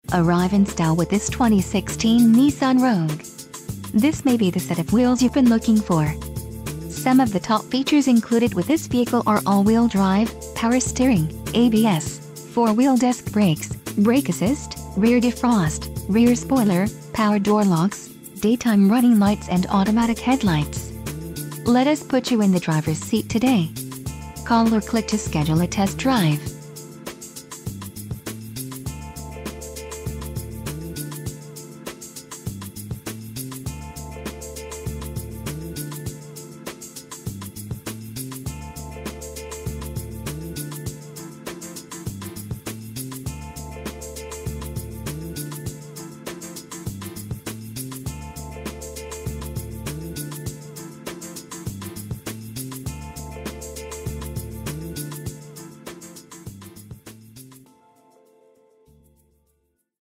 Arrive in style with this 2016 Nissan Rogue. This may be the set of wheels you've been looking for. Some of the top features included with this vehicle are all-wheel drive, power steering, ABS, 4-wheel disc brakes, brake assist, rear defrost, rear spoiler, power door locks, daytime running lights and automatic headlights. Let us put you in the driver's seat today. Call or click to schedule a test drive.